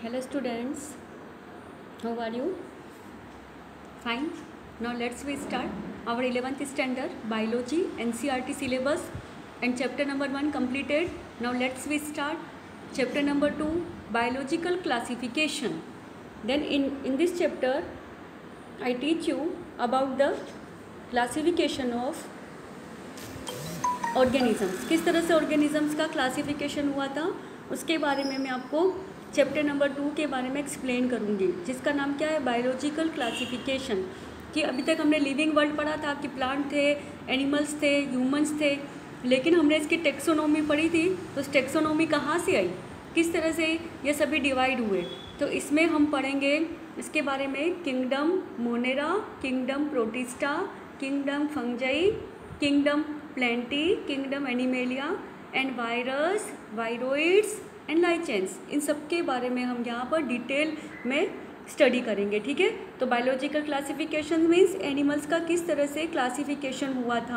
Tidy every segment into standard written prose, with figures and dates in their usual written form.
Hello students, how are you? Fine. Now let's we start our 11th standard biology NCERT syllabus and chapter number 1 completed. Now let's we start chapter number 2 biological classification. Then in this chapter I teach you about the classification of organisms. किस तरह से organisms का classification हुआ था उसके बारे में मैं आपको चैप्टर नंबर 2 के बारे में एक्सप्लेन करूँगी, जिसका नाम क्या है बायोलॉजिकल क्लासिफिकेशन। कि अभी तक हमने लिविंग वर्ल्ड पढ़ा था कि प्लांट थे, एनिमल्स थे, ह्यूमंस थे, लेकिन हमने इसकी टेक्सोनोमी पढ़ी थी। तो उस टेक्सोनोमी कहाँ से आई, किस तरह से ये सभी डिवाइड हुए, तो इसमें हम पढ़ेंगे इसके बारे में kingdom Monera, kingdom Protista, kingdom Fungi, kingdom Plantae, kingdom Animalia and virus, viroids and lichens. इन सब के बारे में हम यहाँ पर डिटेल में स्टडी करेंगे, ठीक है। तो बायोलॉजिकल क्लासिफिकेशन मीन्स एनिमल्स का किस तरह से क्लासिफिकेशन हुआ था,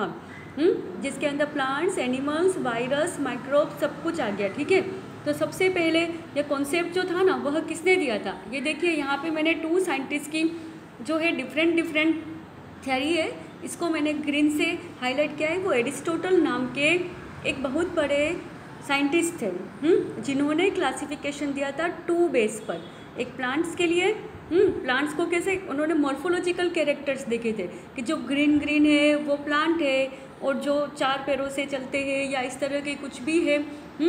जिसके अंदर प्लांट्स, एनिमल्स, वायरस, माइक्रोब सब कुछ आ गया, ठीक है। तो सबसे पहले ये कॉन्सेप्ट जो था ना वह किसने दिया था, ये देखिए यहाँ पे मैंने 2 साइंटिस्ट की जो है डिफरेंट थ्योरी है, इसको मैंने ग्रीन से हाईलाइट किया है। वो एरिस्टोटल नाम के एक बहुत बड़े साइंटिस्ट थे, जिन्होंने क्लासिफिकेशन दिया था 2 बेस पर। एक प्लांट्स के लिए, प्लांट्स को कैसे उन्होंने मॉर्फोलॉजिकल कैरेक्टर्स देखे थे कि जो ग्रीन है वो प्लांट है, और जो 4 पैरों से चलते हैं या इस तरह के कुछ भी है,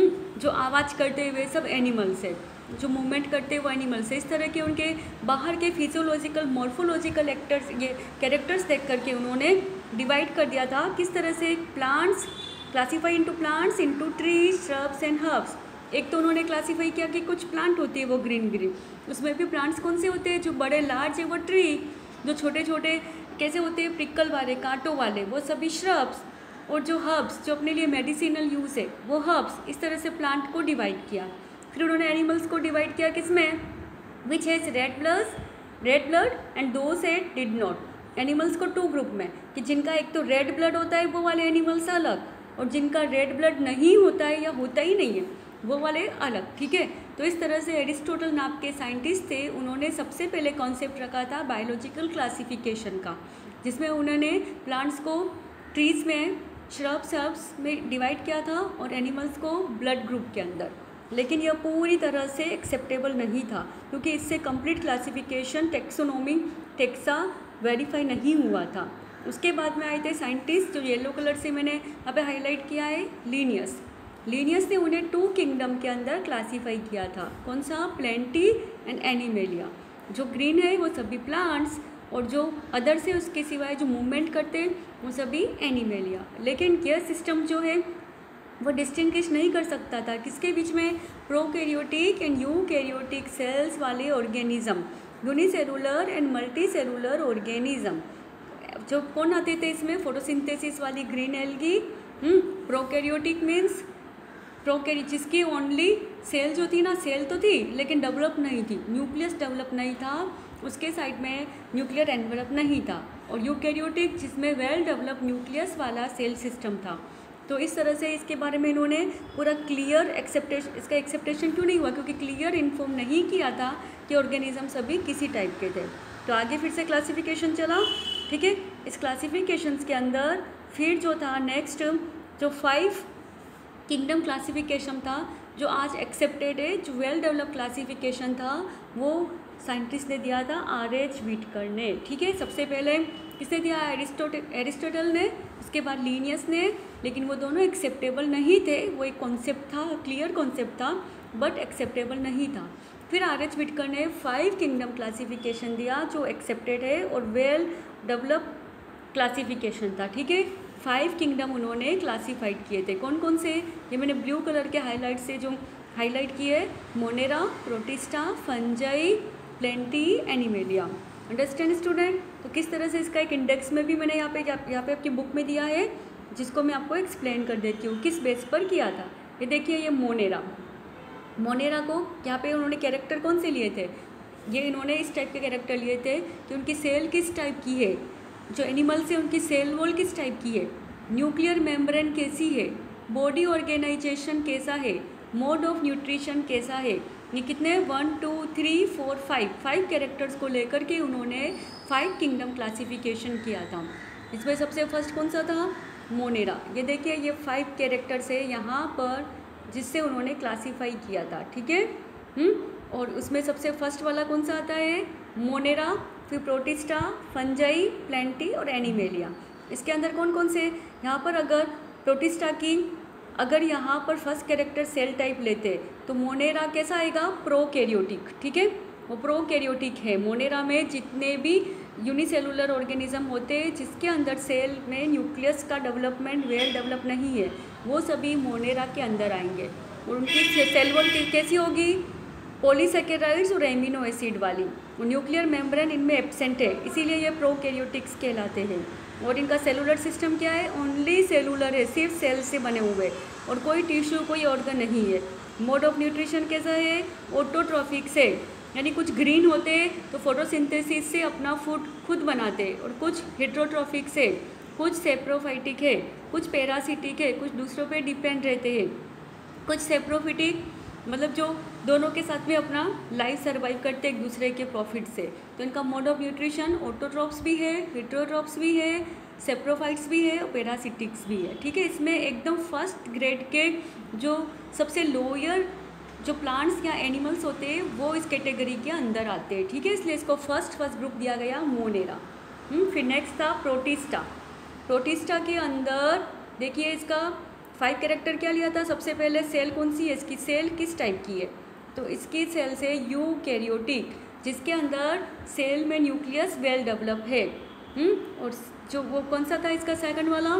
जो आवाज़ करते हुए सब एनिमल्स है, जो मूवमेंट करते हैं वो एनिमल्स है। इस तरह के उनके बाहर के फिजियोलॉजिकल मॉर्फोलॉजिकल एक्टर्स, ये कैरेक्टर्स देख करके उन्होंने डिवाइड कर दिया था किस तरह से plants classify into plants, into trees, shrubs and herbs. एक तो उन्होंने क्लासीफाई किया कि कुछ प्लांट होती है वो ग्रीन, उसमें भी प्लांट्स कौन से होते हैं, जो बड़े लार्ज है वो ट्री, जो छोटे छोटे कैसे होते हैं प्रिकल वाले, कांटों वाले, वो सभी श्रब्स, और जो हर्ब्स जो अपने लिए मेडिसिनल यूज़ है वो हर्ब्स। इस तरह से प्लांट को डिवाइड किया। फिर उन्होंने एनिमल्स को डिवाइड किया किसमें, which has red blood and those had did not. Animals को 2 ग्रुप में, कि जिनका एक तो रेड ब्लड होता है वो वाले एनिमल्स अलग, और जिनका रेड ब्लड नहीं होता है या होता ही नहीं है वो वाले अलग, ठीक है। तो इस तरह से एरिस्टोटल नाम के साइंटिस्ट थे, उन्होंने सबसे पहले कॉन्सेप्ट रखा था बायोलॉजिकल क्लासिफिकेशन का, जिसमें उन्होंने प्लांट्स को ट्रीज में, श्रब्स, हर्ब्स में डिवाइड किया था और एनिमल्स को ब्लड ग्रुप के अंदर। लेकिन यह पूरी तरह से एक्सेप्टेबल नहीं था, क्योंकि इससे complete classification taxonomy taxa verify नहीं हुआ था। उसके बाद में आए थे साइंटिस्ट, जो येलो कलर से मैंने यहाँ पे हाईलाइट किया है, लीनियस ने उन्हें 2 किंगडम के अंदर क्लासीफाई किया था। कौन सा, प्लेंटी एंड एनिमेलिया। जो ग्रीन है वो सभी प्लांट्स, और जो अदर से उसके सिवाय जो मूवमेंट करते हैं वो सभी एनिमेलिया। लेकिन यह सिस्टम जो है वो डिस्टिंग्विश नहीं कर सकता था किसके बीच में, प्रोकैरियोटिक एंड यूकैरियोटिक सेल्स वाले organism, unicellular and multicellular organism. जो कौन आते थे इसमें, फोटोसिंथेसिस वाली ग्रीन एल्गी, प्रोकैरियोटिक मीन्स जिसकी ओनली सेल जो थी ना, सेल तो थी लेकिन डेवलप नहीं थी, न्यूक्लियस डेवलप नहीं था, उसके साइड में न्यूक्लियर एनवेलप नहीं था। और यूकैरियोटिक जिसमें वेल डेवलप न्यूक्लियस वाला सेल सिस्टम था। तो इस तरह से इसके बारे में इन्होंने पूरा क्लियर इसका एक्सेप्टेशन क्यों नहीं हुआ, क्योंकि क्लियर इन्फॉर्म नहीं किया था कि ऑर्गेनिज्म सभी किसी टाइप के थे। तो आगे फिर से क्लासिफिकेशन चला, ठीक है। इस क्लासिफिकेशंस के अंदर फिर जो था नेक्स्ट, जो 5 किंगडम क्लासिफिकेशन था, जो आज एक्सेप्टेड है, जो वेल डेवलप क्लासिफिकेशन था, वो साइंटिस्ट ने दिया था R.H. व्हिटकर ने, ठीक है। सबसे पहले किसने दिया, एरिस्टोटल ने, उसके बाद लीनियस ने, लेकिन वो दोनों एक्सेप्टेबल नहीं थे। वो एक कॉन्सेप्ट था, क्लियर कॉन्सेप्ट था, बट एक्सेप्टेबल नहीं था। फिर R.H. व्हिटकर ने 5 किंगडम क्लासिफिकेशन दिया, जो एक्सेप्टेड है और वेल डेवलप क्लासिफिकेशन था, ठीक है। 5 किंगडम उन्होंने क्लासीफाइड किए थे। कौन कौन से, ये मैंने ब्लू कलर के हाईलाइट से जो हाईलाइट किए, Monera, Protista, Fungi, Plantae, Animalia. Understand student. तो किस तरह से इसका एक इंडेक्स में भी मैंने यहाँ पे आपकी बुक में दिया है, जिसको मैं आपको एक्सप्लेन कर देती हूँ किस बेस पर किया था। ये देखिए, ये मोनेरा को यहाँ पे उन्होंने कैरेक्टर कौन से लिए थे, ये इन्होंने इस टाइप के कैरेक्टर लिए थे कि उनकी सेल किस टाइप की है, जो एनिमल्स है उनकी सेल वॉल किस टाइप की है, न्यूक्लियर मेम्ब्रेन कैसी है, बॉडी ऑर्गेनाइजेशन कैसा है, मोड ऑफ न्यूट्रिशन कैसा है, ये कितने 1 2 3 4 5 कैरेक्टर्स को लेकर के उन्होंने 5 किंगडम क्लासिफिकेशन किया था। इसमें सबसे फर्स्ट कौन सा था? मोनेरा। ये देखिए ये 5 कैरेक्टर्स है यहाँ पर जिससे उन्होंने क्लासीफाई किया था, ठीक है। और उसमें सबसे फर्स्ट वाला कौन सा आता है? मोनेरा, फिर प्रोटिस्टा, फंजाई, प्लेंटी और एनिमेलिया। इसके अंदर कौन कौन से? यहाँ पर अगर प्रोटिस्टा की अगर यहाँ पर फर्स्ट कैरेक्टर सेल टाइप लेते तो मोनेरा कैसा आएगा? प्रोकैरियोटिक, ठीक है, वो प्रोकैरियोटिक है। मोनेरा में जितने भी यूनिसेलुलर ऑर्गेनिज्म होते हैं जिसके अंदर सेल में न्यूक्लियस का डेवलपमेंट वेल डेवलप नहीं है, वो सभी मोनेरा के अंदर आएंगे। और उनकी सेल वॉल कैसी होगी? पॉलीसैकेराइड्स और एमिनो एसिड वाली। न्यूक्लियर मेम्ब्रेन इनमें एब्सेंट है, इसीलिए ये प्रोकैरियोटिक्स कहलाते हैं। और इनका सेलुलर सिस्टम क्या है? ओनली सेलुलर है, सिर्फ सेल से बने हुए, और कोई टिश्यू कोई ऑर्गन नहीं है। मोड ऑफ न्यूट्रिशन कैसा है? ऑटोट्रॉफिक से, यानी कुछ ग्रीन होते तो फोटोसिंथेसिस से अपना फूड खुद बनाते, और कुछ हेट्रोट्रॉफिक से, कुछ सेप्रोफाइटिक है, कुछ पैरासिटिक है, कुछ दूसरों पे डिपेंड रहते हैं, कुछ सेप्रोफिटिक मतलब जो दोनों के साथ में अपना लाइफ सर्वाइव करते एक दूसरे के प्रॉफिट से। तो इनका मोड ऑफ न्यूट्रिशन ऑटोट्रॉप्स भी है, हेट्रोट्रॉप्स भी है, सेप्रोफाइट्स भी है और पैरासिटिक्स भी है, ठीक है। इसमें एकदम फर्स्ट ग्रेड के जो सबसे लोअर जो प्लांट्स या एनिमल्स होते हैं वो इस कैटेगरी के अंदर आते हैं, ठीक है। इसलिए इसको फर्स्ट ग्रुप दिया गया मोनेरा। फिर नेक्स्ट था प्रोटिस्टा। प्रोटिस्टा के अंदर देखिए इसका 5 कैरेक्टर क्या लिया था? सबसे पहले सेल कौन सी है? इसकी सेल किस टाइप की है? तो इसकी सेल से यूकैरियोटिक, जिसके अंदर सेल में न्यूक्लियस वेल डेवलप है। और जो वो कौन सा था इसका सेकंड वाला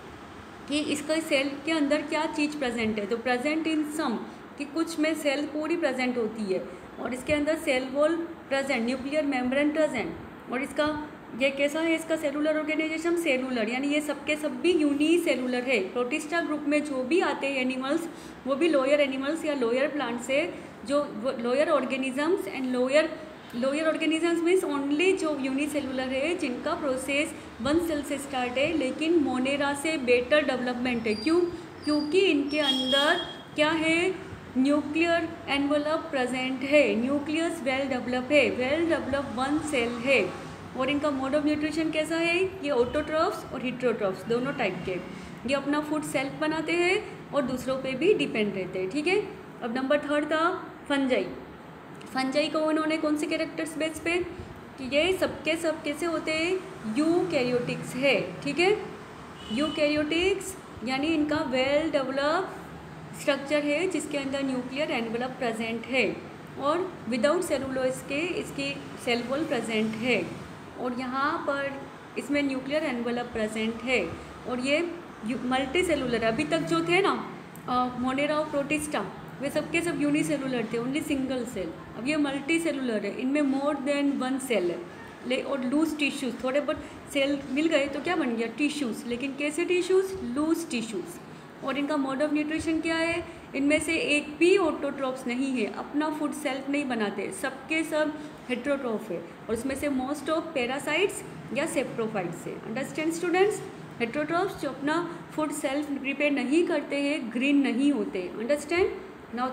कि इसका सेल के अंदर क्या चीज़ प्रेजेंट है? तो प्रेजेंट इन सम, कि कुछ में सेल पूरी प्रेजेंट होती है, और इसके अंदर cell wall present, nuclear membrane present. और इसका ये कैसा है? इसका सेलुलर ऑर्गेनाइजेशन सेलुलर, यानी ये सबके सब भी यूनिसेलुलर है। प्रोटिस्टा ग्रुप में जो भी आते हैं एनिमल्स वो भी लोअर एनिमल्स या लोअर प्लांट्स है, जो lower organisms and lower organisms means only जो यूनिसेलुलर है, जिनका प्रोसेस 1 सेल से स्टार्ट है, लेकिन मोनेरा से बेटर डेवलपमेंट है। क्यों? क्योंकि इनके अंदर क्या है? न्यूक्लियर एनवलप प्रेजेंट है, न्यूक्लियस वेल डेवलप है, वेल डेवलप 1 सेल है। और इनका मोड ऑफ न्यूट्रिशन कैसा है? ये ऑटोट्रॉफ्स और हिट्रोट्रॉफ्स दोनों टाइप के, ये अपना फूड सेल्फ बनाते हैं और दूसरों पे भी डिपेंड रहते हैं, ठीक है। अब नंबर 3 था फंजाई। फंजाई को उन्होंने कौन से कैरेक्टर्स बेस पे कि ये सबके सब कैसे होते हैं? यूकैरियोटिक्स है, ठीक है। यूकैरियोटिक्स यानी इनका वेल डेवलप स्ट्रक्चर है जिसके अंदर न्यूक्लियर एनवलप प्रेजेंट है, और विदाउट सेलुलोज के इसकी सेल वॉल प्रेजेंट है, और यहाँ पर इसमें न्यूक्लियर एनवलप प्रेजेंट है, और ये मल्टी सेलुलर। अभी तक जो थे ना मोनेरा और प्रोटिस्टा वे सबके सब यूनिसेलुलर थे, ओनली सिंगल सेल। अब ये मल्टी सेलुलर है, इनमें मोर देन 1 सेल है, और लूज टिश्यूज़, थोड़े बहुत सेल मिल गए तो क्या बन गया? टिश्यूज़। लेकिन कैसे टिश्यूज़? Loose tissues. और इनका मोड ऑफ न्यूट्रिशन क्या है? इनमें से एक भी ऑटोट्रॉप्स नहीं है, अपना फूड सेल्फ नहीं बनाते, सबके सब हेट्रोट्रॉफ है, और इसमें से मोस्ट ऑफ पैरासाइट्स या सेप्रोफाइट्स है। Understand students? हेट्रोट्रॉप्स जो अपना फूड सेल्फ प्रिपेयर नहीं करते हैं, ग्रीन नहीं होते। अंडरस्टैंड? नाउ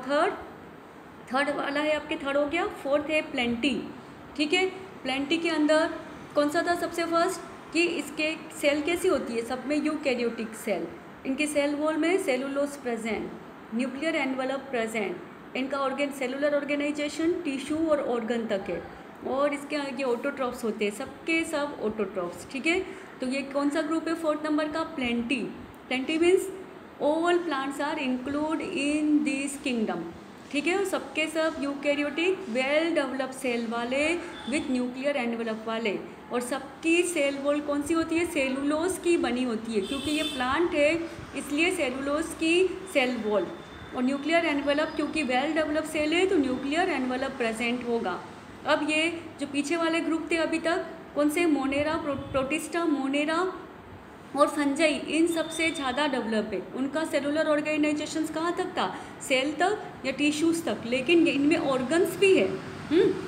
थर्ड वाला है आपके, थर्ड हो गया। 4th है प्लेंटी, ठीक है। प्लेंटी के अंदर कौन सा था सबसे फर्स्ट कि इसके सेल कैसी होती है? सब में यूकैरियोटिक सेल, इनके सेल वॉल में cellulose present, nuclear envelope present, इनका सेलुलर ऑर्गेनाइजेशन टिश्यू और ऑर्गन तक है, और इसके आगे ऑटोट्रॉप्स होते हैं, सबके सब ऑटोट्रॉप्स, ठीक है। तो ये कौन सा ग्रुप है 4th नंबर का? Plantae. Plantae means all plants are include in this kingdom, ठीक है। सबके सब यूकैरियोटिक वेल डेवलप सेल वाले विथ न्यूक्लियर एनवलप वाले, और सबकी सेल वॉल कौन सी होती है? सेलुलोज की बनी होती है, क्योंकि ये प्लांट है इसलिए सेलुलोज की सेल वॉल। और न्यूक्लियर एनवलप क्योंकि वेल डेवलप सेल है तो न्यूक्लियर एनवलप प्रेजेंट होगा। अब ये जो पीछे वाले ग्रुप थे अभी तक कौन से? मोनेरा, प्रोटिस्टा, मोनेरा और फंजाई, इन सबसे ज़्यादा डेवलप है। उनका सेलुलर ऑर्गेनाइजेशंस कहाँ तक था? सेल तक या टिश्यूज़ तक, लेकिन इनमें ऑर्गन्स भी है।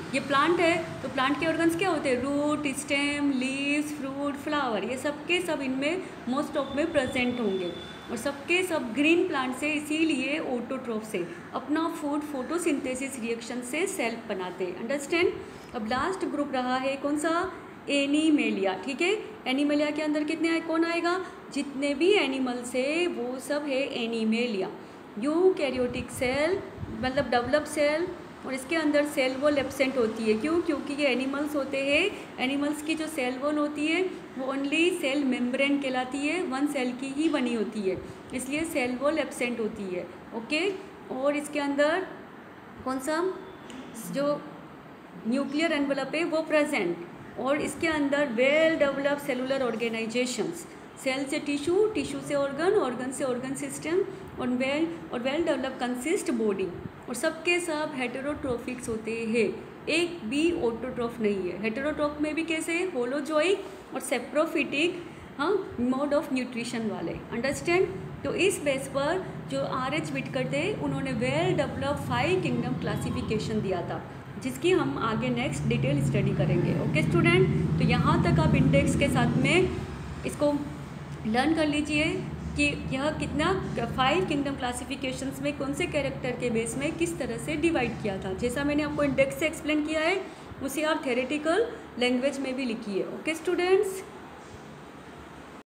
ये प्लांट है तो प्लांट के ऑर्गन्स क्या होते हैं, root, stem, leaves, fruit, flower, ये सब के सब इनमें मोस्ट ऑफ में प्रेजेंट होंगे और सबके सब ग्रीन प्लांट से इसीलिए ऑटोट्रोफ से अपना फूड फोटोसिंथेसिस रिएक्शन से सेल्फ बनाते हैं। अंडरस्टैंड। अब लास्ट ग्रुप रहा है कौन सा, एनिमेलिया। ठीक है, एनिमेलिया के अंदर कितने आए, कौन आएगा, जितने भी एनिमल्स है वो सब है एनिमेलिया। यूकैरियोटिक सेल मतलब डेवलप सेल और इसके अंदर सेल वॉल एब्सेंट होती है। क्यों, क्योंकि ये एनिमल्स होते हैं, एनिमल्स की जो सेल वॉल होती है वो ओनली सेल मेम्ब्रेन कहलाती है, वन सेल की ही बनी होती है, इसलिए सेल वॉल एब्सेंट होती है। ओके, और इसके अंदर कौन सा जो न्यूक्लियर एनवेलप है वो प्रेजेंट, और इसके अंदर well develop cellular organisations, cell से टिश्यू, टिश्यू से ऑर्गन, ऑर्गन से ऑर्गन सिस्टम और वेल डेवलप कंसिस्ट बॉडी, और सबके सब हेटेरोट्रोफिक्स होते हैं, एक भी ऑटोट्रोफ नहीं है। हेटेरोट्रोफ में भी कैसे, होलोजोइक और सेप्रोफिटिक, हाँ, मोड ऑफ न्यूट्रिशन वाले। अंडरस्टैंड। तो इस बेस पर जो R.H. विटकर थे उन्होंने वेल डेवलप 5 किंगडम क्लासिफिकेशन दिया था, जिसकी हम आगे नेक्स्ट डिटेल स्टडी करेंगे। ओके स्टूडेंट, तो यहाँ तक आप इंडेक्स के साथ में इसको लर्न कर लीजिए कि यह कितना 5 किंगडम क्लासिफिकेशंस में कौन से कैरेक्टर के बेस में किस तरह से डिवाइड किया था। जैसा मैंने आपको इंडेक्स से एक्सप्लेन किया है उसे आप थ्योरेटिकल लैंग्वेज में भी लिखिए। Okay students.